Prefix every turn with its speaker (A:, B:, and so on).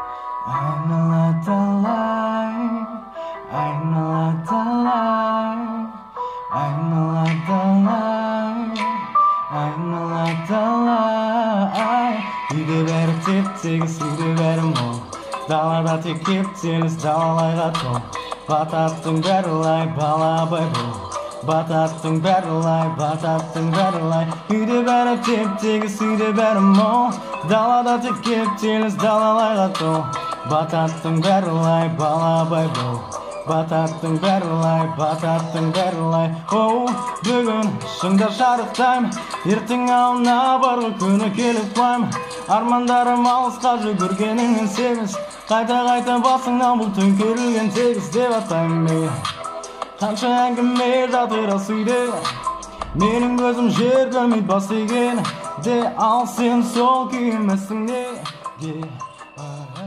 A: lie. I know the lie. I know the lie. I know the lie. Үйде бәрі теп-тегіс, үйде бәрі мол. Далада тек кептеліс, далалайға тол. Бататтың бәрі лай, бала абай бол. Бататтың бәрі лай, бататтың бәрі лай. Үйде бәрі теп-тегіс, үйде бәрі мол. Далада тек кептеліс, далалайға тол. Бататтың бәрі лай, бала абай бол. Бататтың бәрі лай, бататтың бәрі лай. Оу, бүгін шыңда шарықтаймын, ертең алдына барғы күні келіп құлаймын. Армандарым алысқа жүгіргеніңнен семіз, қайта-қайта басыңнан бұл төңкерілген тегіс деп атаймын мен. Қанша әңгіме жатыр асүйде, менің көзім жер көрмейді бас деген де, ал сен сол күйімесің де.